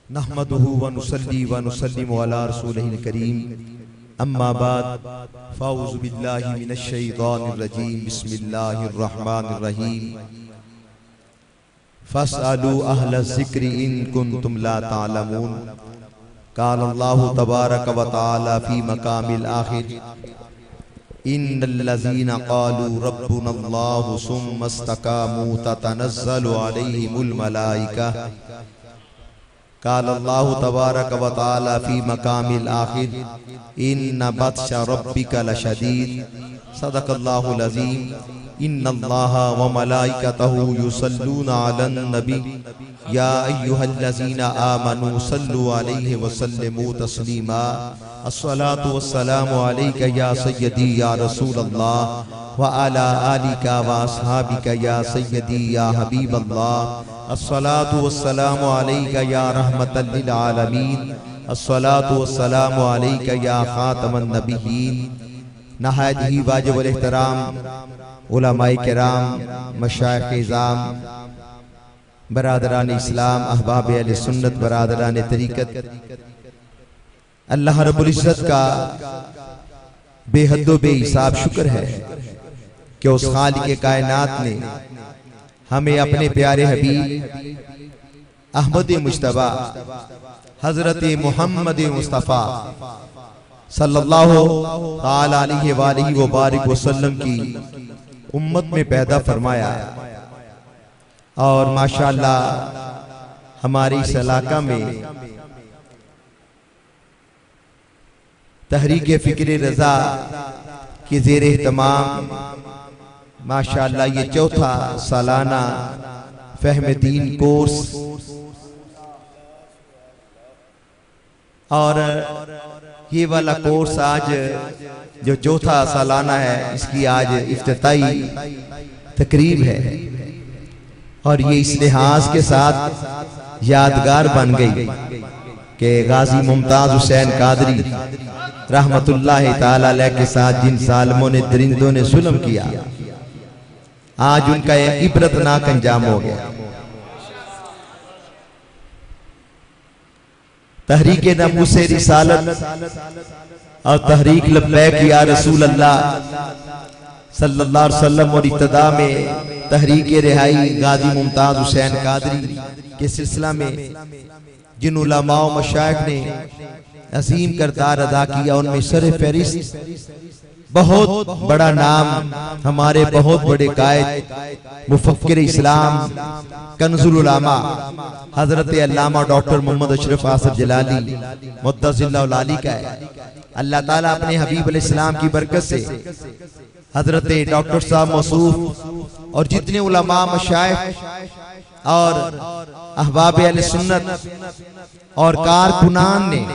नहमदुहु व नुसल्ली व नुसल्लिमु अला रसूलिहिल करीम अम्मा बाद फ़ाऊज़ु बिल्लाहि मिनश शैतानिर रजीम बिस्मिल्लाहिर रहमानिर रहीम फ़स्अलू अहलज़ ज़िक्रि इन कुन्तुम ला तालमून क़ालल्लाहु तबारक व तआला फ़ी मक़ामिल आखिर इन्नल्लज़ीना क़ालू रब्बुनल्लाहु सुम्मा इस्तक़ामू ततनज़्ज़लु अलैहिमुल मलाइका क़ालल्लाहु तबारक व तआला फ़ी मक़ामिल आखिर इन्न बत्शा रब्बिका लशदीद सदक़ल्लाहुल अज़ीम इन्नल्लाहा व मलाइकतहु युसल्लूना अलन नबी या अय्युहल्लज़ीना आमनू सल्लु अलैहि व सल्लिमू तस्लीमा अस्सलातु वस्सलामु अलैका या सय्यदी या रसूलल्लाह व अला आलिका व अस्हाबिका या सय्यदी या हबीबल्लाह अस्सलातु वस्सलामु अलैका या रहमतल लिल आलमीन अस्सलातु वस्सलामु अलैका या खातमन नबिय्यीन। नहायत ही वाजिबुल एहतराम उलमाए किराम, मशाइख इज़ाम, बरादरान इस्लाम, अहबाब अहले सुन्नत, बरादरान तरीक़त, अल्लाह रब्बुल इज़्ज़त का बेहद व बेहिसाब शुक्र है कि उस खालिक़े कायनात ने हमें अपने प्यारे हबीब अहमद मुज्तबा हजरत मोहम्मद मुस्तफ़ा सल्लल्लाहु ताला अलैहि व बारिक वसल्लम की उम्मत में पैदा फरमाया और माशाअल्लाह हमारे इस इलाका में तहरीक फ़िक्र रज़ा की ज़ेर एहतमाम माशाअल्लाह ये चौथा सालाना फ़हम दीन कोर्स और ये वाला कोर्स आज जो चौथा सालाना है इसकी आज इफ्तिताई तकरीब है और ये इस लिहाज के साथ यादगार बन गई कि गाजी मुमताज हुसैन कादरी रहमतुल्लाह ताला अलैह के साथ जिन सालमों ने दरिंदों ने जुल्म किया आज उनका एक इबरतनाक अंजाम हो गया। तहरीक नमूसे रिसालत और तहरीक लब्बैक या रसूल अल्लाह सल्लल्लाहु अलैहि वसल्लम और इब्तिदा में तहरीक रिहाई गाजी मुमताज हुसैन कादरी के सिलसिला में जिन उलमा व मशाइख ने अजीम करदार अदा किया उनमें सर फहरिस्त बहुत बड़ा नाम हमारे बहुत बड़े कायद मुफक्किर इस्लाम कंजुल उलमा हजरत अल्लामा डॉक्टर मोहम्मद अशरफ आसिफ जलाली मुद्दसिल्लाहु अली का है। अल्लाह ताला अपने हबीब अलैहिस्सलाम की बरकत से हजरत डॉक्टर साहब मौसूफ और जितने उलमा मशाइख और अहबाब अहले सुन्नत और कारकुनान ने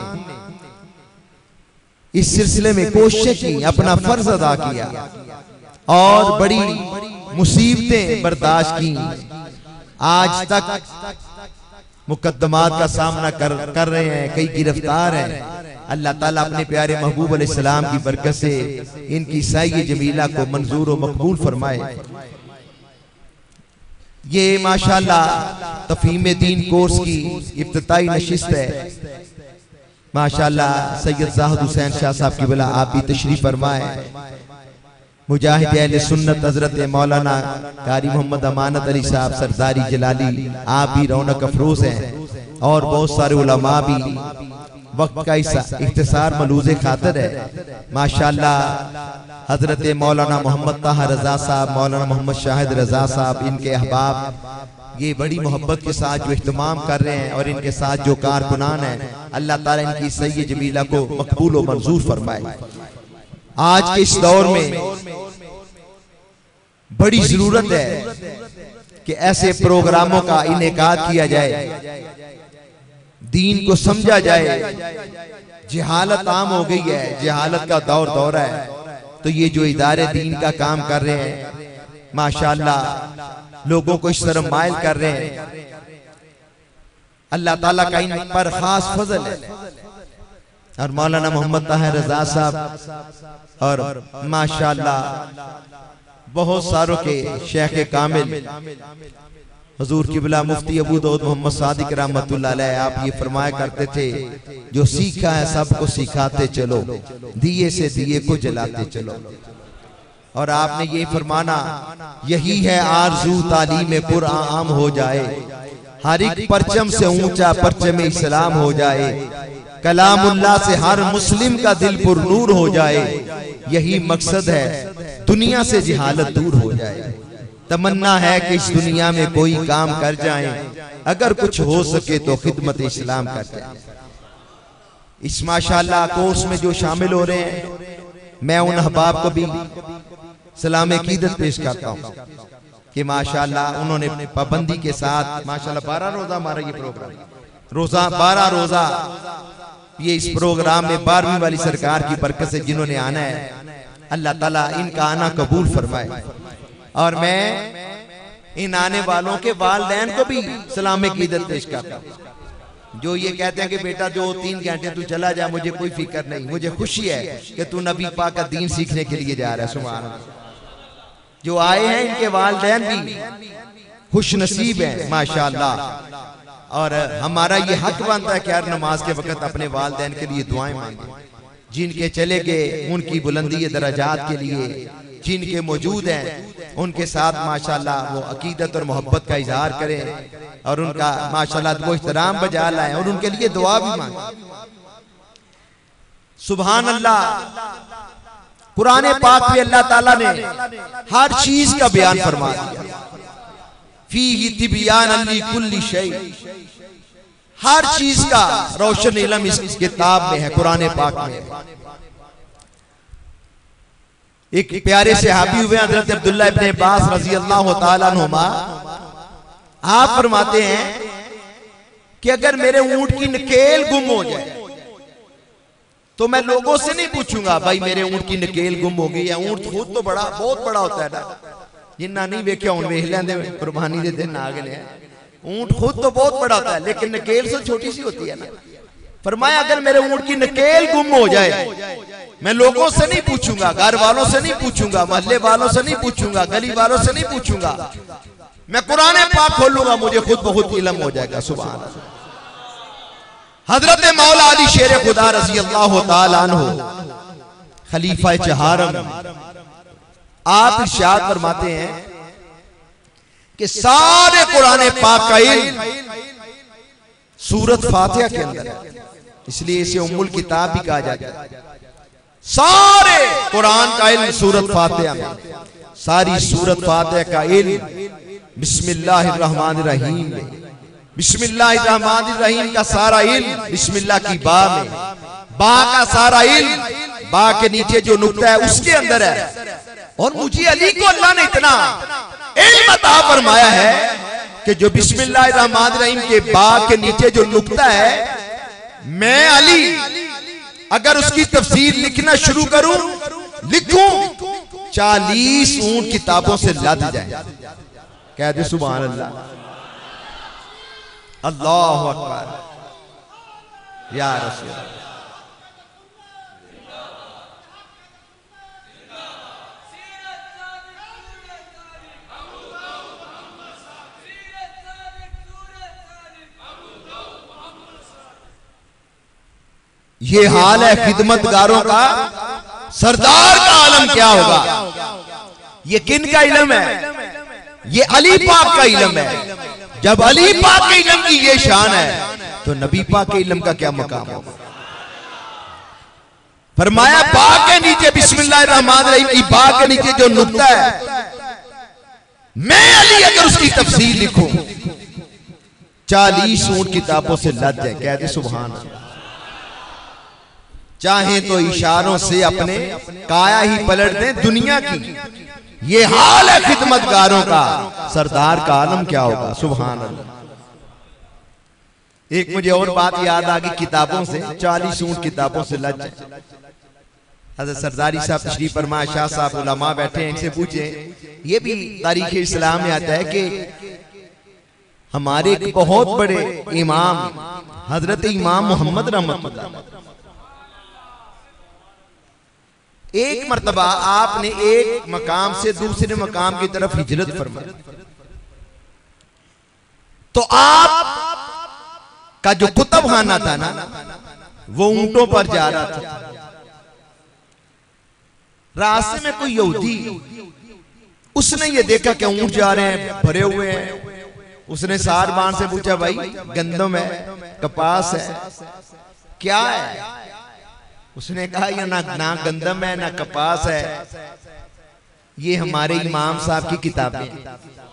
इस सिलसिले में कोशिश की, अपना फर्ज अदा किया और बड़ी मुसीबतें बर्दाश्त की। आज तक मुकद्दमात का सामना कर रहे हैं, कई गिरफ्तार हैं। अल्लाह ताला अपने प्यारे महबूब अलैहिस्सलाम की बरकत से इनकी साई जमीला को मंजूर व मकबूल फरमाए। ये माशाअल्लाह तफहीम दीन कोर्स की इब्तिदाई नशिस्त है। माशाअल्लाह सैयद ज़ाहिद हुसैन शाह साहब की बला आप भी तशरीफ फरमाए। मुजाहिद अहले सुन्नत हजरत मौलाना कारी मोहम्मद अमानत अली साहब सरदारी जलाली आप भी रौनक अफरोज हैं और बहुत सारे उलमा भी वक्त का इख्तिसार मलूज़े खातिर है। माशाअल्लाह हजरत मौलाना मोहम्मद ताहा रजा साहब, मौलाना मोहम्मद शाहिद रजा साहब, इनके अहबाब ये बड़ी मोहब्बत के साथ जो इख्तिमाम कर रहे हैं और इनके साथ जो कारकुनान है अल्लाह ताला इनकी सही जमीला को मकबूल व मंजूर फरमाए। आज के इस दौर में बड़ी जरूरत है कि ऐसे प्रोग्रामों का इनेकाद किया जाए, दीन को समझा जाए। जहालत आम हो गई है, जहालत का दौर है, तो ये जो इदारे दीन का काम कर रहे हैं माशाअल्लाह लोगों को इस तरह माइल कर रहे हैं। अल्लाह ताला का इन पर खास फजल है। और मौलाना मोहम्मद ताहिर रजा साहब और माशाअल्लाह बहुत सारों के शेख कामिल हुजूर किबला मुफ्ती अबू दाऊद मोहम्मद सादिक रहमतुल्लाह अलैह आप ये फरमाया करते थे, जो सीखा है सबको सिखाते चलो, दिए से दिए को जलाते चलो। और आपने ये फरमाना, यही है आरज़ू तालीम कुरान हो जाए, हर एक परचम से ऊंचा परचम इस्लाम हो जाए, कलामुल्लाह से हर मुस्लिम का दिल पुर नूर हो जाए, यही मकसद है दुनिया से जिहालत दूर हो जाए। तमन्ना है कि इस दुनिया में कोई काम कर जाएं, अगर कुछ हो सके तो खिदमत इस्लाम कर जाएं। इस माशाअल्लाह कोर्स में जो शामिल हो रहे हैं, मैं उन अहबाब को भी सलाम अकीदत पेश करता हूँ कि माशाअल्लाह उन्होंने पाबंदी के साथ माशाअल्लाह 12 रोजा हमारा ये प्रोग्राम, रोजा 12 रोजा ये इस प्रोग्राम में 12वीं वाली सरकार की बरकत से जिन्होंने आना है, अल्लाह ताला इनका आना कबूल फरमाए। और मैं इन आने वालों के वालिदैन को भी सलाम अकीदत पेश करता हूँ। जो ये कहते हैं कि बेटा जो 3 घंटे तू चला जा, मुझे कोई फिक्र नहीं, मुझे खुशी है कि तू नबी पाक का दीन सीखने के लिए जा रहा है। सुभान अल्लाह। जो आए हैं इनके वालिदैन भी खुश नसीब हैं माशाअल्लाह। और हमारा ये हक बनता है कि हर नमाज के वक्त अपने वालिदैन के लिए दुआएं मांगे, जिनके चले गए उनकी बुलंदी दरजात के लिए, जिनके मौजूद हैं उनके साथ माशाअल्लाह वो अकीदत और मोहब्बत का इजहार करें और उनका माशाअल्लाह वो एहतराम बजा लाएं और उनके लिए दुआ भी मांगे। सुभान अल्लाह। कुरान पाक में अल्लाह ताला ने हर चीज का बयान फरमा दिया, फीही तिबयान लिकुल्ली शै, हर चीज का रोशन इल्म इस किताब में है, कुरान पाक में। एक प्यारे सहाबी हुए हजरत अब्दुल्लाह इब्न अब्बास रजी अल्लाह तआला अन्हुमा, आप फरमाते हैं कि अगर मेरे ऊंट की नकेल गुम हो जाए तो मैं लोगों से नहीं पूछूंगा भाई मेरे ऊंट की नकेल गुम हो गई है। ऊंट खुद तो बड़ा बहुत बड़ा होता है ना, जिन्ना नहीं वेख्या हूं वेख लेंदे, कुर्बानी दे दिन आ गए। ऊंट खुद तो बहुत बड़ा होता है लेकिन नकेल से छोटी सी होती है ना। फरमाया अगर मेरे ऊंट की नकेल गुम हो जाए, मैं लोगों से नहीं पूछूंगा, घर वालों से नहीं पूछूंगा, मोहल्ले वालों से नहीं पूछूंगा, गली वालों से नहीं पूछूंगा, मैं कुरान पाक खोलूंगा, मुझे खुद बहुत इल्म हो जाएगा। सुभान अल्लाह। हजरत मौला अली शेर खुदा रजी अल्लाह तआला अन्हु खलीफा चहारम, आप इरशाद फरमाते हैं कि सारे कुरान पाक का इल्म सूरत फातिहा के अंदर है, इसलिए इसे उम्मुल किताब भी कहा जाता है। सारे कुरान का इल्म सूरत फातिहा में, सारी सूरत फातिहा का इल्म बिस्मिल्लाहिर्रहमानिर्रहीम में, बिस्मिल्लाहिर्रहमानिर्रहीम का सारा इल्म बिस्मिल्लाह की बा में, बा का सारा इल्म बा के नीचे जो नुक्ता है उसके अंदर है। और मुझे अली को अल्लाह ने इतना इल्म अता फरमाया है कि जो बिस्मिल्लाहिर्रहमानिर्रहीम के बा के नीचे जो नुक्ता है, मैं अली अगर उसकी तफसीर लिखना शुरू करूं, लिखूं 40 ऊंट किताबों से लद जाए। कह दे सुभान अल्लाह, अल्लाहु अकबर या रसूल अल्लाह। ये हाल है खिदमतगारों का, सरदार का आलम क्या होगा। ये किन का इल्म है? ये अली पाक का इल्म है। जब अली पाक के इल्म की ये शान है तो नबी पाक के इल्म का क्या मकाम होगा। फरमाया बाग के नीचे बिस्मिल्लाहिर्रहमानिर्रहीम की बाग के नीचे जो नुक्ता है, मैं अली अगर उसकी तफसीर लिखूं 40 ऊंट किताबों से लद जाए। कह दे सुभान अल्लाह। चाहे तो इशारों से अपने काया ही पलट दें दुनिया की। ये हाल है खिदमतगारों का, सरदार का आलम क्या होगा। सुभान अल्लाह। एक मुझे और बात याद आ गई किताबों से, 40 ऊंट किताबों से लद जाए। हज़रत सरदारी साहब तशरीफ फरमा, शाह साहब उलमा बैठे हैं, इनसे पूछे। ये भी तारीख इस्लाम में आता है कि हमारे एक बहुत बड़े इमाम हजरत इमाम मोहम्मद रहमतुल्लाह, एक मर्तबा आपने एक मकाम से दूसरे मकाम की तरफ हिजरत फरमाई। तो आप का जो कुतुबखाना था ना, वो ऊंटों पर जा रहा था। रास्ते में कोई यहूदी, उसने ये देखा कि ऊंट जा रहे हैं, भरे हुए हैं। उसने सारबान से पूछा, भाई गंदम है, कपास है, क्या है? उसने कहा, ये ना गंदम है ना कपास है, ये हमारे इमाम साहब की किताबें हैं।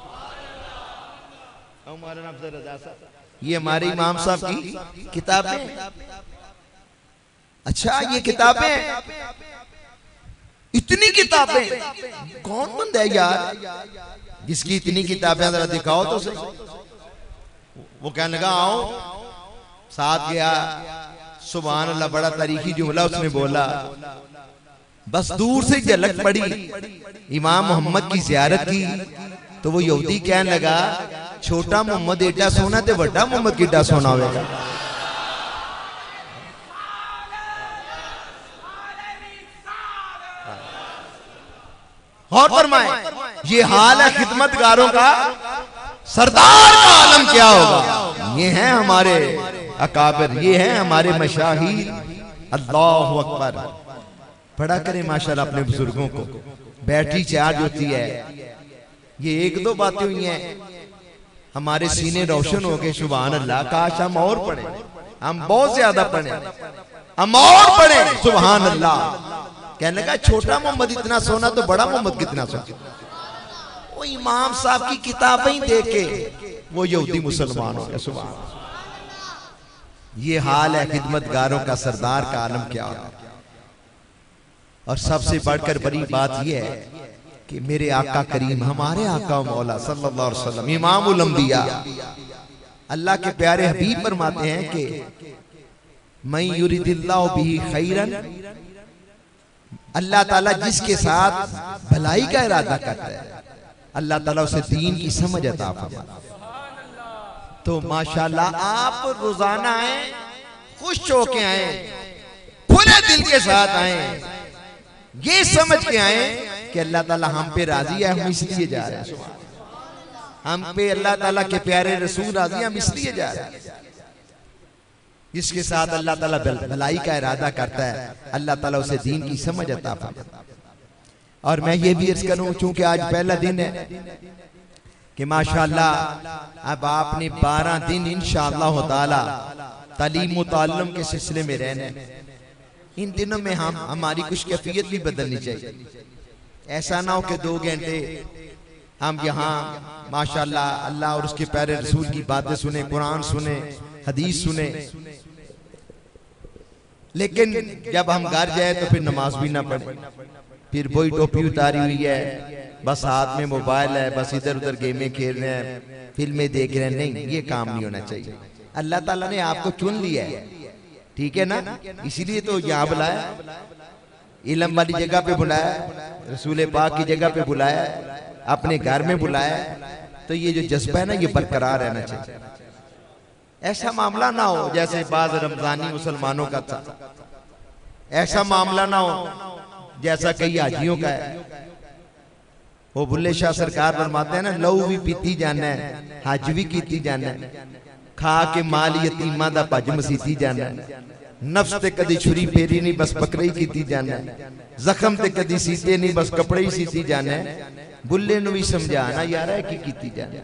ये हमारे इमाम साहब की किताबें। अच्छा, ये किताबें, इतनी किताबें, कौन बंदा है यार जिसकी इतनी किताबें, जरा दिखाओ तो सही। वो कहने लगा, आओ। साथ गया, सुभान अल्लाह, बड़ा तारीखी जुमला उसने बोला। बस दूर से झलक पड़ी, इमाम मोहम्मद की ज़ियारत की, तो वो यहूदी कहने लगा, छोटा मोहम्मद एडा सोना ते बड़ा मोहम्मद किड्डा सोना होगा। और फरमाए, ये हाल है खिदमतगारों का, सरदार का आलम क्या होगा। ये हैं हमारे अकाबिर, ये हैं हमारे मशाहीर। अल्लाहु अकबर। पढ़ा करें माशाल्लाह अपने बुजुर्गों को, बैटरी चार्ज होती है। ये एक दो बातें हुई हैं, हमारे सीने रोशन हो गए। सुभान अल्लाह, काश हम और पढ़े, हम बहुत ज्यादा पढ़े, हम और पढ़े। सुभान अल्लाह। कहने लगा, छोटा मोहम्मद इतना सोना तो बड़ा मोहम्मद कितना सोना। वो इमाम साहब की किताबें देख के वो यहूदी मुसलमान हो गया। सुभान। ये हाल है खिदमतगारों का, सरदार का आलम क्या होगा। और सबसे बढ़कर बड़ी बात यह है कि मेरे आका करीम, हमारे आका मौला सल्लल्लाहु अलैहि वसल्लम, इमामुल अंबिया, अल्लाह के प्यारे हबीब फरमाते हैं कि मैं युरिदिल्लाहु बिही खैरन, अल्लाह ताला जिसके साथ भलाई का इरादा करता है, अल्लाह ताला उसे दीन की समझ अता फरमाता है। तो माशाल्लाह आप रोजाना आए, खुश होके आए, खुले दिल के साथ आए, ये समझ के आए कि अल्लाह ताला हम पे राजी है, हम इसलिए जा रहे हैं। हम पे अल्लाह ताला के प्यारे रसूल राजी हैं, हम इसलिए जा रहे हैं। जिसके साथ अल्लाह ताला भलाई का इरादा करता है, अल्लाह ताला उसे दीन की समझ अता फरमाता है। और मैं ये भी अर्ज करूं, चूंकि आज पहला दिन है कि माशाअल्लाह अब आपने 12 दिन इंशाअल्लाह ताला तालीम व ताल्लुम के सिलसिले में रहने। इन दिनों में हमारी कुछ कैफियत भी बदलनी चाहिए। ऐसा ना हो कि 2 घंटे हम यहाँ माशाअल्लाह अल्लाह और उसके प्यारे रसूल की बातें सुने, कुरान सुने, हदीस सुने, लेकिन जब हम घर जाए तो फिर नमाज भी ना पढ़े, फिर वही टोपी उतारी हुई है, बस हाथ में मोबाइल है, बस इधर उधर गेमें खेल रहे हैं, फिल्में देख रहे हैं। नहीं, ये काम नहीं होना चाहिए। अल्लाह ताला ने आपको चुन लिया है, ठीक है ना, इसीलिए तो यहाँ बुलाया, इल्म वाली जगह पे बुलाया, रसूल पाक की जगह पे बुलाया, अपने घर में बुलाया। तो ये जो जज्बा है ना, ये बरकरार रहना चाहिए। ऐसा मामला ना हो जैसे बाज रमजानी मुसलमानों का था, ऐसा मामला ना हो जैसा कई हाजियों का है। वो बुल्ले शाह सरकार फरमाते हैं ना, लहू भी पीती जाना है, हज भी कीती जाना है, खा के माल यतीमा दा भज मसीती जाना है, नफ्स ते कदी छुरी फेरी नहीं, बस बकरे ही कीती जाना है, जख्म ते कदी सीते नहीं, बस कपड़े ही सीती जाना है। बुल्ले नू भी समझाना यार है की कीती जाना।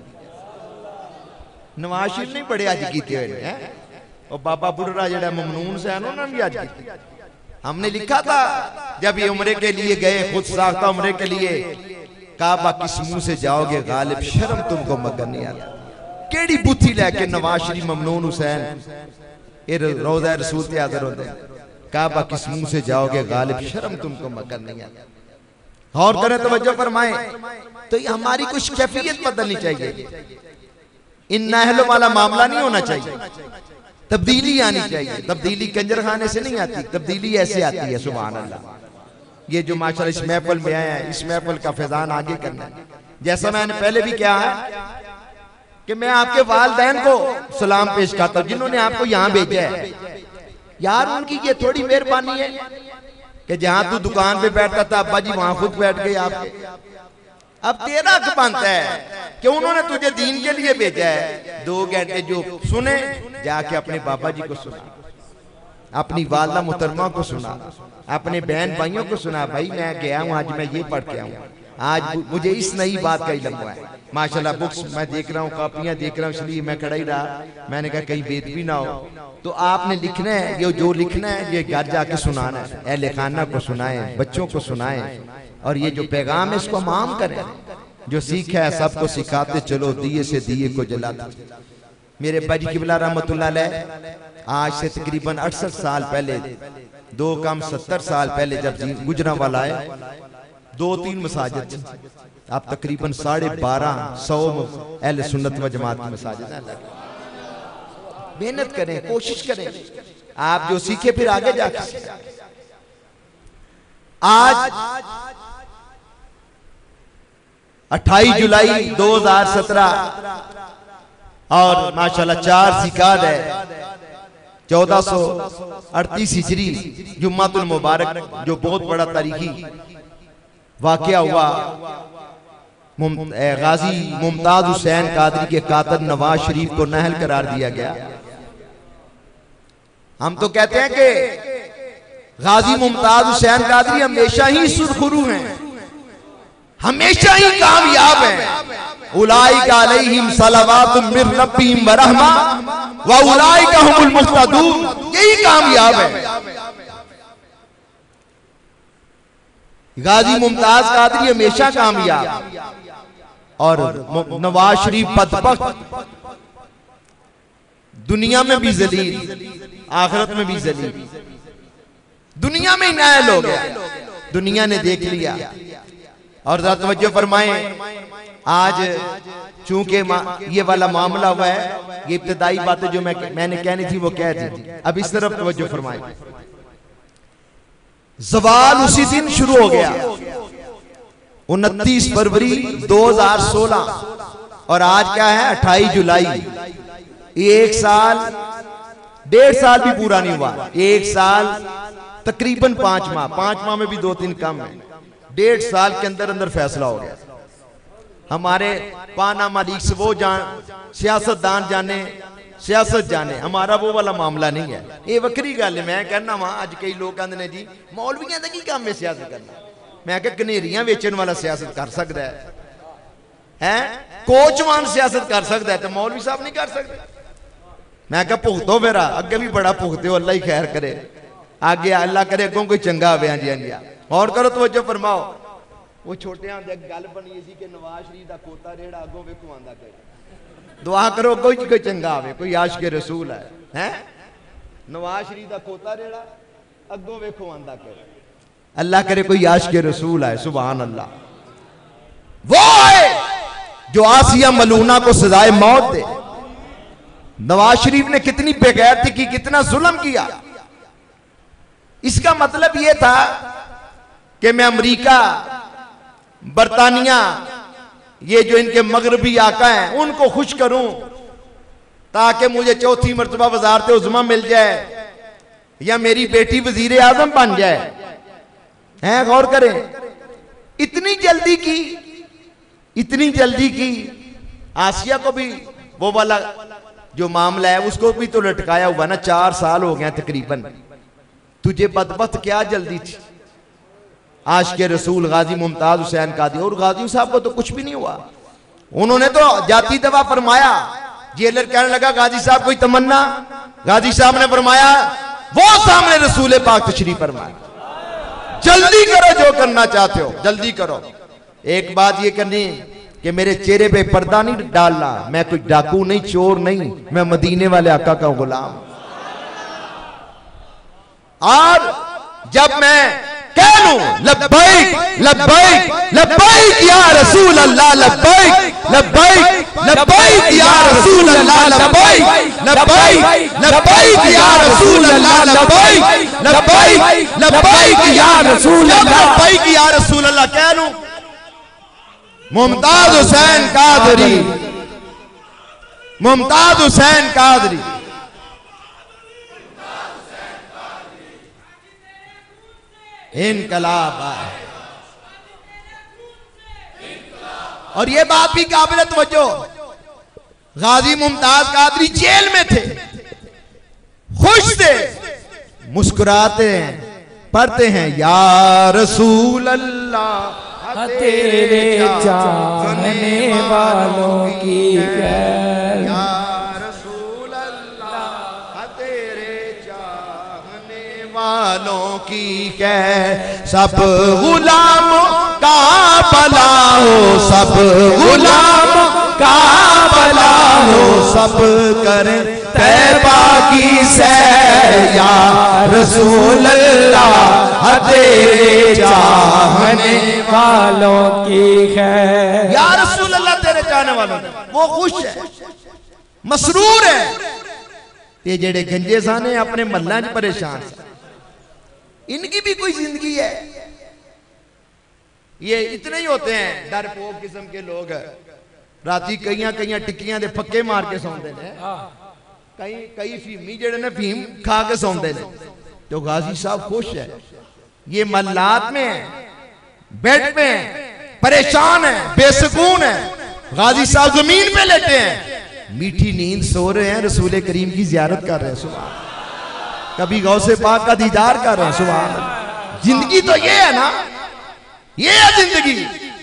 नवाज शरीफ नहीं बड़े अज कीते हुए हैं, और बाबा बुढ़ा जड़ा ममनून सैन उन्होंने भी अज की। हमने लिखा था जब ये उम्रे के लिए गए, खुद साख्ता उम्रे के लिए, काबा किस मुंह से जाओगे गालिब, शर्म तुमको मगर नहीं आता। केड़ी बुथी लैके नवाज शरीफ ममनून हुसैन ये रोज़ा रसूल ते हाज़िर होते, काबा किस मुंह से जाओगे गालिब, शर्म तुमको मगर नहीं आता। और करें तवज्जो फरमाएं, तो ये हमारी कुछ कैफियत बदलनी चाहिए। इन नाहलों वाला मामला नहीं होना चाहिए, तब्दीली आनी चाहिए। तब्दीली कंजर खाने से नहीं आती, तब्दीली ऐसे आती है। सुभान अल्लाह। ये जो माशाल्लाह इस महफिल में आया है, इस महफिल का फैजान आगे करना है। जैसा मैंने पहले भी कहा है कि मैं आपके वालिदैन को सलाम पेश करता हूं जिन्होंने आपको यहाँ भेजा है। यार उनकी ये थोड़ी मेहरबानी है कि जहां तू दुकान पे बैठता था अब्बा जी वहां खुद बैठ गए आपके। अब तेरा हक बनता है कि उन्होंने तुझे दीन के लिए भेजा है, 2 घंटे जो सुने जाके अपने बाबा जी को सुना, अपनी वालदा मुहतरमा को सुना, अपने बहन भाइयों को सुना। भाई मैं गया हूँ, आज मैं ये पढ़ के आऊँ, आज मुझे इस नई बात का इल्म हुआ है। माशाल्लाह बुक्स मैं देख रहा हूँ, कॉपियां देख रहा हूँ, इसलिए मैं खड़ा ही रहा। मैंने कहा कहीं बेदबी ना हो। तो आपने लिखना है, ये जो लिखना है ये घर जाके सुनाना है, अहले खाना को सुनाएं, बच्चों को सुनाएं, और ये जो पैगाम है इसको आम करें। जो सीखा है सबको सिखाते चलो, दिए से दिए को जलाते। मेरे बाजी किबला रहमतुल्लाह अलैह आज से तकरीबन 68 साल पहले, 2 कम 70 साल पहले जब गुजरांवाला आए, 2-3 मसाजिद, आप तकरीबन 1250 अहले सुन्नत व जमात की मसाजिद हैं। मेहनत करें, कोशिश करें, आप जो सीखे फिर आगे जाके। आज 28 जुलाई 2017 और माशाल्लाह 4 ज़िलक़ाद है 1438 हिजरी, जुम्मातुल मुबारक, जो बहुत बड़ा तारीखी वाक़या हुआ। गाजी मुमताज हुसैन कादरी के कातिल नवाज शरीफ को नाअहल करार दिया गया। हम तो कहते हैं कि गाजी मुमताज हुसैन कादरी हमेशा ही सुरखरू हैं, हमेशा ही कामयाब हैं। उलाइका अलैहिम सलावातुम मिर रब्बिहिम व रहमा व उलाइका हुमुल मुहतदून, यही कामयाब है। गाजी मुमताज कादरी हमेशा कामयाब, और नवाज शरीफ बदबख्त, दुनिया में भी जलील, आखिरत में भी जलील। दुनिया में ही नाअहल हो गया, दुनिया ने देख लिया। और जरा तवज्जो फरमाएं, आज चूंकि ये वाला मामला हुआ है, ये इब्तिदाई बातें जो मैंने कहनी थी वो कह दी। अब इस तरफ तवज्जो फरमाएं। ज़वाल उसी दिन शुरू हो गया, 29 फरवरी 2016, और आज क्या है 28 जुलाई। 1 साल 1.5 साल भी पूरा नहीं हुआ, 1 साल तकरीबन 5 माह, 5 माह में भी 2-3 कम है। 1.5 साल के अंदर अंदर फैसला हो गया। हमारे पानामा लीक्स वो सियासतदान जाने, सियासत जाने, हमारा वो वाला मामला नहीं है। ये वक्री गल है। मैं कहना वहां अज कई लोग कहते हैं जी मौलवियां दा की काम है सियासत करना। मैं कहा कनेरियां बेचने वाला सियासत कर सकता है, कोचवान सियासत कर सकता है, तो मौलवी साहब नहीं कर सकते। मैं कहा भुगतो मेरा, अगे भी बड़ा भुगते हो, अल्लाह ही खैर करे, आगे अल्लाह करे अगों कोई चंगा आवे। हाँ जी, हाँ जी, और करो तवज्जो फरमाओ। वो छोटे गल बनी सी कि नवाज शरीफ का पोता रेड़ा अगों वेखो आंदा करे, दुआ करो कोई चंगा आवे, कोई आशिक रसूल है, हैं? नवाज शरीफ का पोता रेड़ा अगों वेखो आंदा करे, अल्लाह करे कोई आशिक रसूल है। सुभान अल्लाह। वो है जो आसिया मलूना को सजाए मौत दे। नवाज शरीफ ने कितनी बेगैरती की, कितना जुल्म किया। इसका मतलब यह था कि मैं अमेरिका, बरतानिया, ये जो इनके मगरबी आका हैं, उनको खुश करूं ताकि मुझे 4थी मर्तबा वजारत उज़्मा मिल जाए या मेरी बेटी वजीर आजम बन जाए। हैं, गौर करें, इतनी जल्दी की, इतनी जल्दी की। आसिया को भी वो वाला जो मामला है उसको भी तो लटकाया हुआ ना, 4 साल हो गए तकरीबन। तुझे बदबख्त क्या जल्दी थी। आशिक रसूल गाजी मुमताज हुसैन कादरी, और गाजी साहब को तो कुछ भी नहीं हुआ, उन्होंने तो जाती दवा फरमाया। जेलर कहने लगा गाजी साहब कोई तमन्ना, गाजी साहब ने फरमाया वो सामने रसूल पाक तशरीफ फरमाया, जल्दी करो जो करना चाहते हो जल्दी करो। एक बात ये करनी कि मेरे चेहरे पे पर्दा नहीं डालना, मैं कोई डाकू नहीं, चोर नहीं, मैं मदीने वाले आका का गुलाम। और जब मैं कह लूं लब्बैक लब्बैक लब्बैक या रसूल अल्लाह, लब्बैक लब्बैक लब्बैक या रसूल अल्लाह, लब्बैक लब्बैक लब्बैक या रसूल अल्लाह, लब्बैक लब्बैक लब्बैक या रसूल अल्लाह, लब्बैक या रसूल अल्लाह कह लूं, मुमताज हुसैन कादरी, मुमताज हुसैन कादरी, इनकलाब। और ये बात भी काबिल तवज्जो, गाजी मुमताज कादरी जेल में थे, खुश थे, मुस्कुराते हैं, पढ़ते हैं या रसूल अल्लाह तेरे चाहने वालों की खैर, या रसूल अल्लाह तेरे चाहने वालों की खैर, सब गुलामों का भला हो, सब गुलामों का भला हो, सब करें तैबा की सैर, या रसूल अल्लाह तेरे चाहने वालों की खैर, या रसूल अल्लाह तेरे चाहने वालों, वो खुश है, मसरूर है। ये जेड़े गंजे साने अपने मल्ला च परेशान, इनकी भी कोई जिंदगी है। ये इतने ही होते हैं डरपोक किस्म के लोग, राती कई टिक्कियां दे पक्के मार के सौंदे ने, कई फीमी जेड़े ने फीम खा के सौंदे ने। तो गाजी साहब खुश है, ये मल्लात में है, बेड पे है, परेशान है, बेसुकून है। गाजी साहब जमीन पे लेटे हैं, मीठी नींद सो रहे हैं, रसूल करीम की जियारत कर रहे हैं, सुभान, कभी गौसे पाक का दीदार कर रहे हैं, सुभान। जिंदगी तो ये है ना, ये है जिंदगी।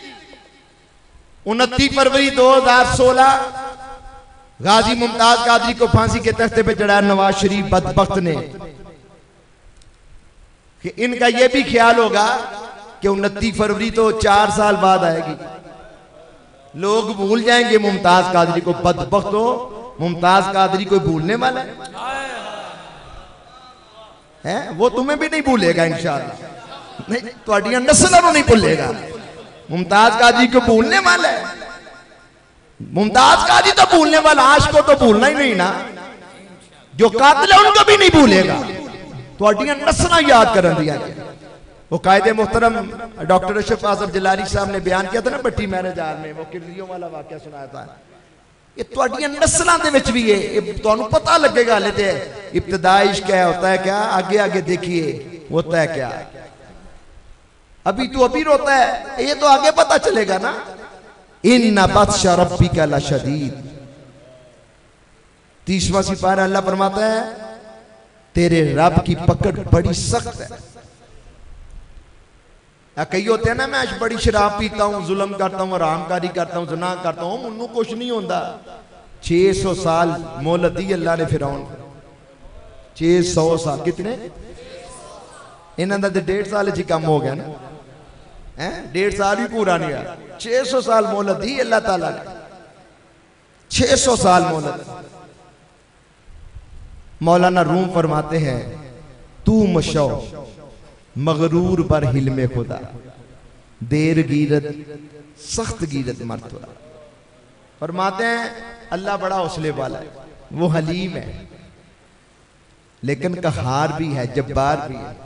29 फरवरी 2016 गाजी मुमताज कादरी को फांसी के तख्ते पे चढ़ाया नवाज शरीफ बदबख्त ने, कि इनका यह भी ख्याल होगा कि 29 फरवरी तो 4 साल बाद आएगी, लोग भूल जाएंगे मुमताज कादरी को। बदबख्त हो, मुमताज कादरी कोई भूलने वाला है? वो तुम्हें भी नहीं भूलेगा इंशाअल्लाह, नहीं तुम्हारी नस्ल नहीं भूलेगा। मुमताज कादरी को भूलने वाला है? मुमताज कादरी तो भूलने वाला, आश को तो भूलना ही नहीं ना, जो कातिल है उनको भी नहीं भूलेगा। तुम्हारी नस्ल याद कर दिया। वो कायदे मोहतरम डॉक्टर अशरफ आजम जलाली साहब ने बयान किया था ना भट्टी मैनेजार में, वो किरलियों वाला वाकया सुनाया था। ये तुम्हारी नस्लों के विच भी है, तुहानू पता लगेगा। हाले ते इब्तिदाई इश्क क्या होता है, क्या आगे आगे देखिए होता है क्या। अभी तू अभी रोता है, ये तो आगे पता चलेगा ना। इन्ना बत्शा रब्बिका लशदीद, 30वां सिपारा अल्लाह फरमाता है तेरे रब की पकड़ बड़ी सख्त है। कई होते हैं ना, मैं आज बड़ी शराब पीता हूं, जुल्म करता हूं, हरामकारी करता हूं, ज़िना करता हूं, मुन्नू कुछ नहीं होता। 600 साल मोहलत दी अल्लाह ने फिरौन, 600 साल। कितने? इन्हों का 1.5 साल ही कम हो गया ना, है 1.5 साल भी पूरा नहीं हुआ। 600 साल मोहलत दी अल्लाह ताला ने, 600 साल मोहलत। मौलाना रूम फरमाते हैं तू मशौ मगरूर बर हिलमे खुदा, देर गीरत सख्त गीरत मर्तबा। फरमाते हैं अल्लाह बड़ा हौसले वाला है, वो हलीम है, लेकिन कहार भी है, जब्बार भी है।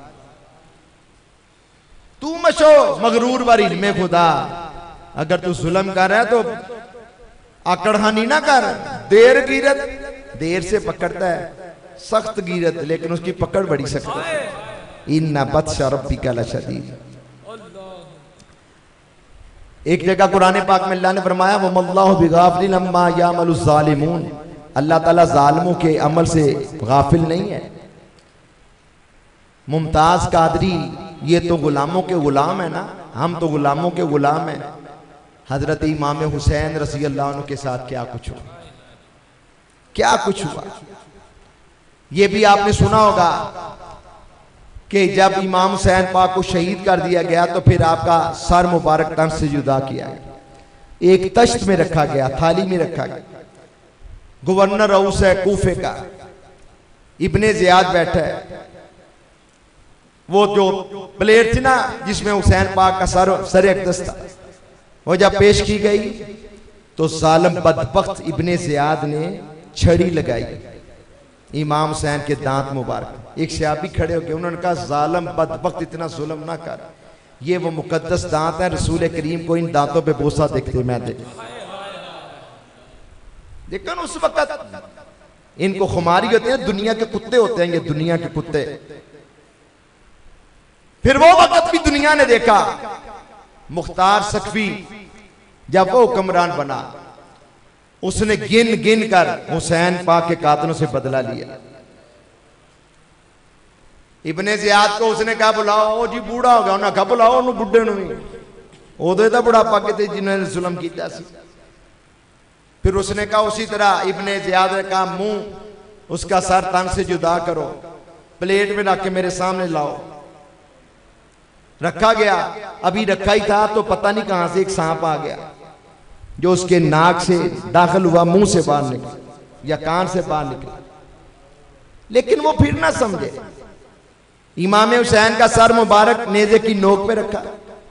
तू मशो मगरूर बर हिलमे खुदा, अगर तू जुल्म कर रहा है तो आकड़हानी ना कर। देर गिरत, देर से पकड़ता है, सख्त गिरत लेकिन उसकी पकड़ बड़ी सख्त है। इन्ना बत्शा रब्बिका लशदीद। एक जगह कुरान पाक में अल्लाह ने फरमाया वमल्लाहु बिगाफिलिन अम्मा यामलुज़ ज़ालिमून, अल्लाह ताला जालिमों के अमल से गाफिल नहीं है। मुमताज कादरी ये तो गुलामों के गुलाम है ना, हम तो गुलामों के गुलाम हैं। हजरत इमाम हुसैन रज़ी अल्लाह अन्हु के साथ क्या कुछ हुआ, क्या कुछ हुआ। ये भी आपने सुना होगा कि जब इमाम हुसैन पाक को शहीद कर दिया गया तो फिर आपका सर मुबारक तन से जुदा किया गया, एक तश्त में रखा गया, थाली में रखा गया। गवर्नर हाउस है कूफे का, इब्ने ज़ियाद बैठा है, वो जो प्लेट थी ना जिसमें हुसैन पाक का सर अक़दस था, वो जब पेश की गई तो जालिम बदबख्त इब्ने ज़ियाद ने छड़ी लगाई इमाम हुसैन के दांत मुबारक। एक सहाबी खड़े होकर उन्होंने कहा जालिम बदबख्त इतना जुल्म ना कर, ये वो मुकद्दस दांत है, रसूल करीम को इन दांतों पे बोसा देखते मैं देखा उस वक्त इनको खुमारी होते हैं, दुनिया के कुत्ते होते हैं ये, दुनिया के कुत्ते। फिर वो वक्त भी दुनिया ने देखा, मुख्तार सकफी जब वो हुक्मरान बना, उसने गिन गिन कर हुसैन पाक के कातलों से बदला लिया। इब्ने ज़ियाद को उसने कहा बुलाओ, ओ जी बूढ़ा हो गया, उन्हें कहा बुलाओ उन्हें बुढ़े भी उदे दा बुढ़ापा किते जिन्होंने जुल्म किया सी। फिर उसने कहा उसी तरह इब्ने ज़ियाद ने कहा मुंह उसका सर तन से जुदा करो, प्लेट में रख के मेरे सामने लाओ। रखा गया, अभी रखा ही था तो पता नहीं कहां से एक सांप आ गया जो उसके नाक से दाखिल हुआ, मुंह से बाहर निकला या कान से बाहर निकला, लेकिन वो फिर ना समझे। इमाम हुसैन का सर मुबारक नेज़े की नोक पे रखा,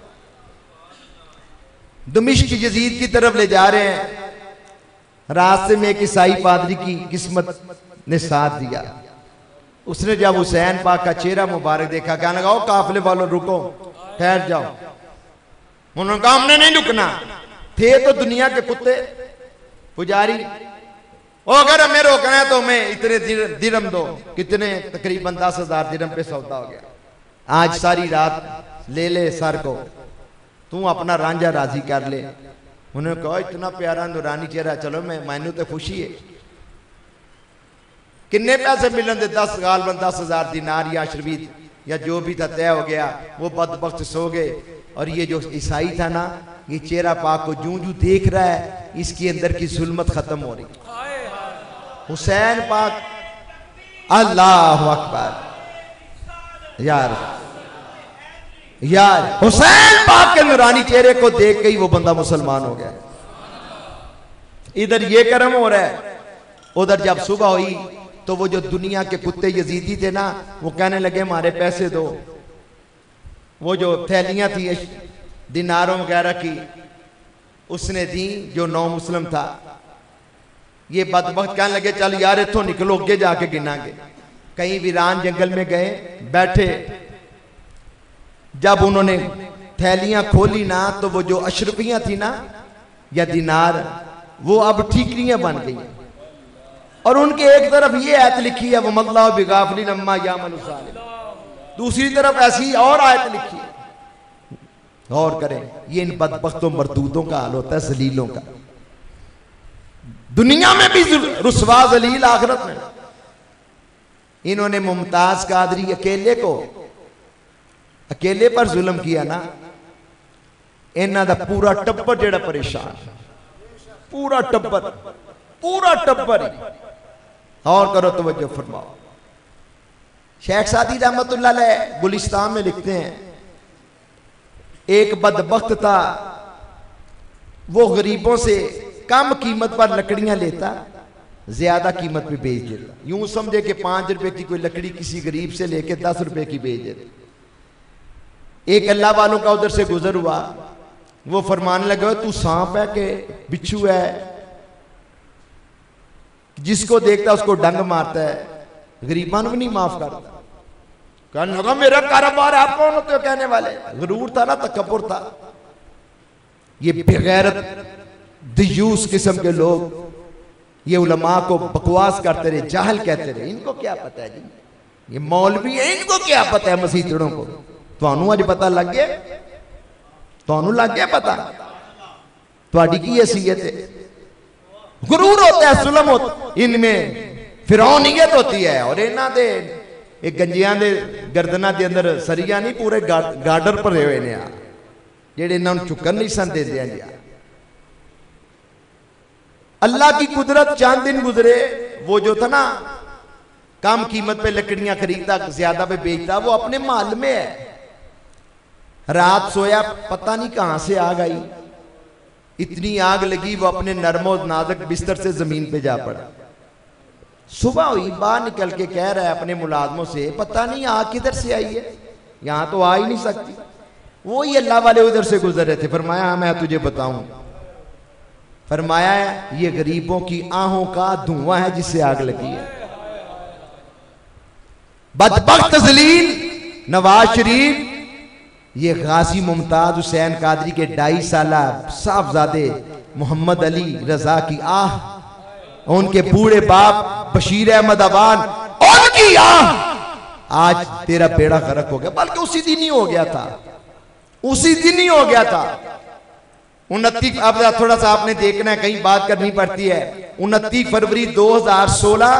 दमिश्क यजीद की तरफ ले जा रहे हैं। रास्ते में एक ईसाई पादरी की किस्मत ने साथ दिया। उसने जब हुसैन पाक का चेहरा मुबारक देखा, कहने लगा ओ काफिले वालों रुको, ठहर जाओ। उन्होंने कहा हमने नहीं रुकना। थे तो दुनिया के कुत्ते पुजारी, ओ अगर हमें रोकना है तो हमें इतने दिरम दो। कितने? तकरीबन 10,000 दिरम पे सौदा हो गया। आज सारी रात ले ले सर को, तू अपना रांझा राजी कर ले। उन्होंने कहा इतना प्यारा नूरानी चेहरा, चलो मैनू तो खुशी है। किन्ने पैसे मिलन दे? 10 गालबन 10,000 दिनार या शरबीत या जो भी था तय हो गया। वो बदबख्त सो गए और ये जो ईसाई था ना, ये चेहरा पाक को जूं जूं देख रहा है, इसके अंदर की जुल्मत खत्म हो रही। हुसैन पाक, अल्लाह अकबर, यार यार हुसैन पाक के नूरानी चेहरे को देख के ही वो बंदा मुसलमान हो गया। इधर ये कर्म हो रहा है, उधर जब सुबह हुई तो वो जो दुनिया के कुत्ते यजीदी थे ना, वो कहने लगे हमारे पैसे दो। वो जो थैलियां थी दिनारों वगैरह की उसने दी जो नौ मुस्लिम था। ये बदबख्त कहने लगे चल यार इथों निकलो, अगे जाके गिनांगे। कहीं वीरान जंगल में गए, बैठे। जब उन्होंने थैलियां खोली ना, तो वो जो अशरफियां थी ना या दिनार, वो अब ठीकरियां बन गई। और उनके एक तरफ ये आयत लिखी है, वो मल्ला बिगाफलिन अम्मा यामल सालिम, दूसरी तरफ ऐसी और आयत लिखी है। और करें, ये इन बदबख्तों मरदूदों का हाल होता है, जलीलों का। दुनिया में भी रुसवा जलील, आखिरत में। इन्होंने मुमताज कादरी अकेले पर जुल्म किया ना, इन्हां दा पूरा टब्बर जेड़ा परेशान, पूरा टब्बर। और करो तवज्जो फरमाओ। शेख सादी रहमतुल्लाह अलैह गुलिस्तान में लिखते हैं, एक बदबख्त था, वो गरीबों से कम कीमत पर लकड़ियां लेता, ज्यादा कीमत पे बेच देता। यूं समझे कि 5 रुपए की कोई लकड़ी किसी गरीब से लेके 10 रुपए की बेच देता। एक अल्लाह वालों का उधर से गुजर हुआ, वो फरमाने लगा तू सांप है कि बिच्छू है? जिसको देखता उसको डंग मारता है, गरीबान भी नहीं माफ करता। कहने लगा मेरा कारोबार आप कौन होते हो कहने वाले? गरूर था ना, तकब्बुर था। ये बेगैरत दियूस किस्म के लोग ये उलमा को बकवास करते रहे, जाहल कहते रहे। इनको क्या पता है जी, ये मौलवी है, इनको क्या पता है मसीतड़ों को। तुहानू अज पता लग गया, तुहानू लग गया पता तुहाडी की हैसियत है। गुरूर होता है, जुल्म होता, इनमें फिरौनियत होती है। और इन्हां दे एक गंजियां दे गर्दनां दे अंदर सरिया नहीं, पूरे गार्डर भरे हुए ने जेड़े इन्हां नूं चुकन नहीं सन देंदे जी। अल्लाह की कुदरत, चंद दिन गुजरे, वो जो था ना कम कीमत पे लकड़ियां खरीदता, ज्यादा पे बेचता, वो अपने महल में है। रात सोया, पता नहीं कहां से आग आई, इतनी आग लगी वो अपने नरमो नाजुक बिस्तर से जमीन पे जा पड़ा। सुबह हुई, बाहर निकल के कह रहा है अपने मुलाजमों से, पता नहीं आग किधर से आई है, यहां तो आ ही नहीं सकती। वो ही अल्लाह वाले उधर से गुजर रहे थे। फरमाया हाँ मैं तुझे बताऊं। फरमाया ये गरीबों की आहों का धुआं है जिससे आग लगी है। बदबख्त जलील नवाज शरीफ, ये गाजी मुमताज हुसैन कादरी के 2.5 साला साहबजादे मोहम्मद अली रजा की आह, उनके बूढ़े बाप बशीर अहमद अवान, उनकी आह, आज तेरा बेड़ा गर्क हो गया। बल्कि उसी दिन ही हो गया था, उसी दिन ही हो गया था। 29, अब थोड़ा सा आपने देखना है, कहीं बात करनी पड़ती है। 29 फरवरी 2016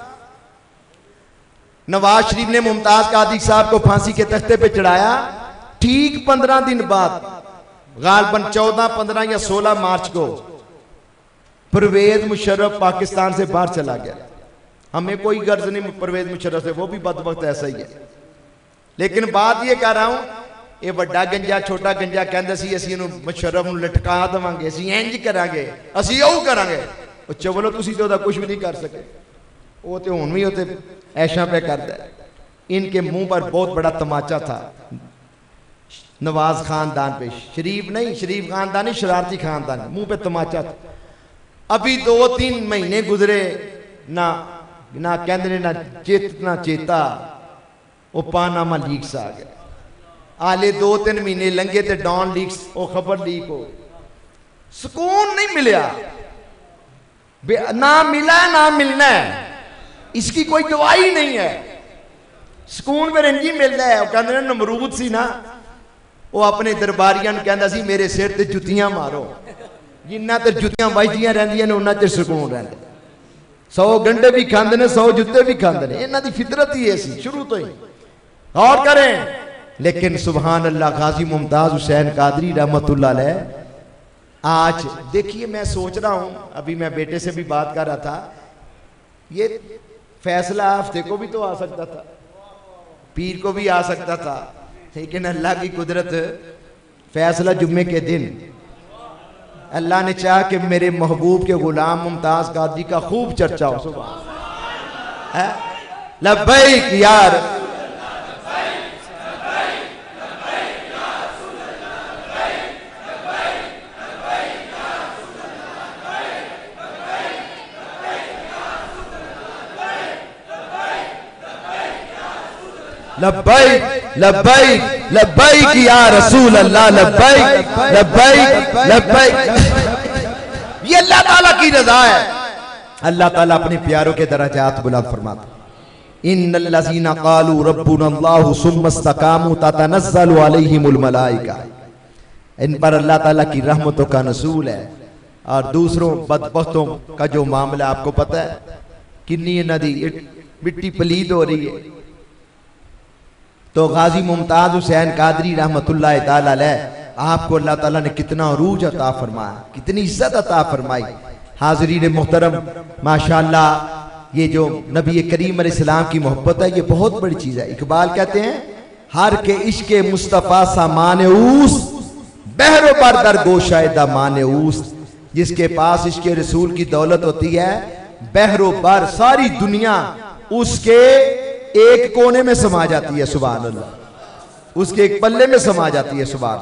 नवाज शरीफ ने मुमताज कादरी साहब को फांसी के तख्ते पे चढ़ाया। ठीक 15 दिन बाद, गालबन 14, 15 या 16 मार्च को परवेज मुशर्रफ पाकिस्तान से बाहर चला गया। हमें कोई गर्ज नहीं परवेज मुशर्रफ से, वो भी बदबख्त ऐसा ही है। लेकिन बात ये कर रहा हूं, ये बड़ा गंजा छोटा गंजा कहता सी असी इहनूं मुशर्रफ नूं लटका देवांगे, असी इंज करांगे, असी ओह करांगे। चवलो तुसीं ते ओहदा कुछ भी नहीं कर सके। वो तो हुण भी उते ऐशा पे करता है। इनके मुंह पर बहुत बड़ा तमाचा था नवाज खानदान पे, शरीफ नहीं, शरीफ खानदान नहीं, शरारती खानदान, मुंह पे तमाचा था। अभी 2-3 महीने गुजरे ना ना कहते ना चेत ना चेता, वो पानामा लीक्स आ गया। आले 2-3 महीने लंघे ते डॉन लीक्स, वो खबर लीक हो। सुकून नहीं मिला, ना मिला ना मिलना है, इसकी कोई दवाई नहीं है। सुकून में रंजी मिलता है। वो कहते नमरूद सी ना, वो अपने दरबारियां कहता सी मेरे सिर ते जुतियां मारो, जिन्ना ते जुतियां बजदियां रहंदियां ने उन्ना ते सुकून रहंदा। 100 गंढे भी खांदे ने, 100 जुत्ते भी खांदे ने, इन्हां दी फितरत ही ऐसी शुरू तो ही। और करें। लेकिन सुभान अल्लाह, गाजी मुमताज हुसैन कादरी रहमतुल्लाह अलैह, आज देखिए मैं सोच रहा हूं, अभी मैं बेटे से भी बात कर रहा था, ये फैसला हफ्ते को भी तो आ सकता था, पीर को भी आ सकता था, लेकिन अल्लाह की कुदरत, फैसला जुम्मे के दिन अल्लाह ने चाहा कि मेरे महबूब के गुलाम मुमताज कादरी का खूब चर्चा हो। सुभान लब्बैक यार, लब्बैक लब्बैक लब्बैक या रसूल अल्लाह, लब्बैक लब्बैक लब्बैक। ये अल्लाह ताला की रज़ा है। अल्लाह ताला अपने प्यारों के दरजात बुलंद फरमाता। इन्नल्लज़ीना क़ालू रब्बुनल्लाहु सुम्मा इस्तक़ामू ततनज़्ज़लु अलैहिमुल मलाइका। इन पर अल्लाह ताला की रहमतों का नज़ूल है। और दूसरों बदबख्तों का जो मामला आपको पता है, कितनी नदी मिट्टी पलीद हो रही है। तो गाजी मुमताज हुसैन कादरी रहमतुल्लाह ताला अलैह, आपको अल्लाह ताला ने कितना अरूज अता फरमाया, कितनी इज्जत अता फरमाई। हाज़रीन मोहतरम, माशाअल्लाह, ये जो नबी करीम अलैहिस्सलाम की मोहब्बत है, ये बहुत बड़ी चीज़ है। इकबाल कहते हैं, हर के इश्क मुस्तफ़ा सा माने ऊस, बहरो पर दर गोशायदा माने ऊस। जिसके पास इश्क रसूल की दौलत होती है, बहरो पर सारी दुनिया उसके एक कोने में समा जाती है। सुभान अल्लाह, उसके एक पल्ले में समा जाती है। सुभान।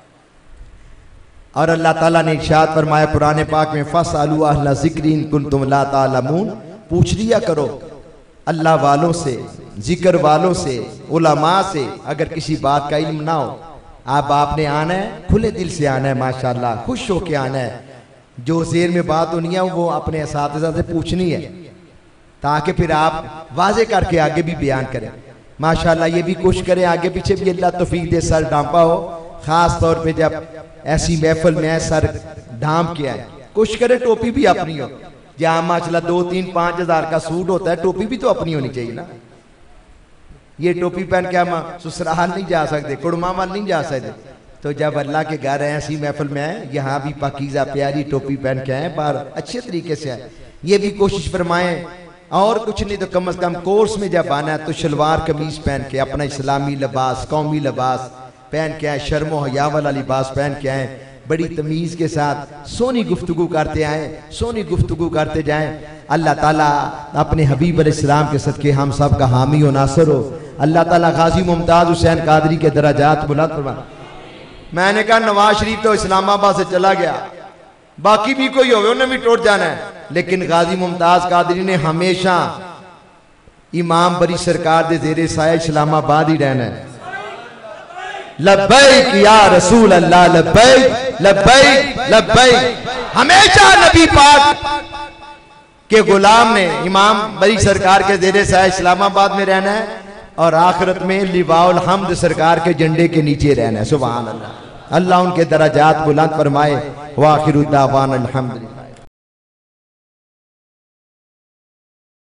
और अल्लाह ताला ने इरशाद फरमाया कुरान पाक में, फसअलू अहला ज़िक्रि इन कुंतुम ला तालमून, पूछ लिया करो अल्लाह वालों से, जिक्र वालों से, उलमा से, अगर किसी बात का इल्म ना हो। अब आपने आना है, खुले दिल से आना है, माशाअल्लाह खुश होके आना है। जो ज़ेर में बात होनी है वो अपने असातिज़ा से पूछनी है, ताकि फिर आप वाजे करके आगे भी बयान करें। माशाअल्लाह ये भी कोशिश करें आगे पीछे भी अल्लाह तौफीक दे, सर ढांपा हो। ख़ास तौर पे जब ऐसी महफिल में सर ढांप के आए, कोशिश करें टोपी भी अपनी हो। जहाँ माशाअल्लाह 2-3-5 हज़ार का सूट होता है, टोपी भी तो अपनी होनी चाहिए ना। ये टोपी पहन के हम ससुराल नहीं जा सकते, कुड़मामल नहीं जा सकते। तो जब अल्लाह के घर है, ऐसी महफिल में है, यहाँ भी पाकीज़ा प्यारी टोपी पहन के आए, बाहर अच्छे तरीके से आए। ये भी कोशिश फरमाएं। और कुछ नहीं तो कम से कम कोर्स में जब आना है तो शलवार कमीज पहन के, अपना इस्लामी लिबास, कौमी लिबास पहन के आए, शर्म हया वाला लिबास पहन के आए, बड़ी तमीज़ के साथ सोनी गुफ्तगू करते आए, सोनी गुफ्तगू करते जाएं। अल्लाह ताला अपने हबीब अलैहिस्सलाम के सदके हम सब का हामी और नासर हो। अल्लाह ताला गाजी मुमताज हुसैन कादरी के दराजात बुलंद फरमाए। मैंने कहा नवाज शरीफ तो इस्लामाबाद से चला गया, बाकी भी कोई होवे उन्हें भी टूट जाना है, लेकिन गाजी मुमताज कादरी ने हमेशा इमाम बरी सरकार दे ज़ेरे साया इस्लामाबाद ही रहना है। लब्बैक या रसूल अल्लाह, लब्बैक लब्बैक लब्बैक। हमेशा नबी पाक के गुलाम ने इमाम बरी सरकार के ज़ेरे साया इस्लामाबाद में रहना है, और आखिरत में लिवाउल हम्द सरकार के झंडे के नीचे रहना है। सुभान अल्लाह। अल्लाह उनके दराजात बुलंद फरमाए। व आखिरु दावाना अल्हम्दुलिल्लाह।